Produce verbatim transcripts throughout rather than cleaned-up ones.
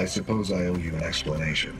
I suppose I owe you an explanation.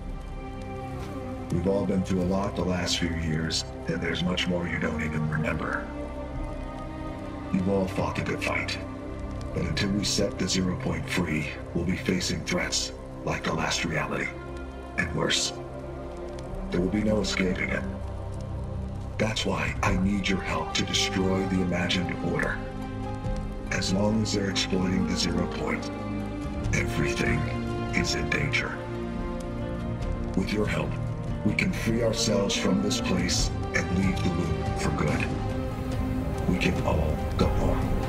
We've all been through a lot the last few years, and there's much more you don't even remember. You've all fought a good fight, but until we set the Zero Point free, we'll be facing threats like the last reality, and worse. There will be no escaping it. That's why I need your help to destroy the imagined order. As long as they're exploiting the Zero Point, everything is in danger. With your help, we can free ourselves from this place and leave the loop for good. We can all go home.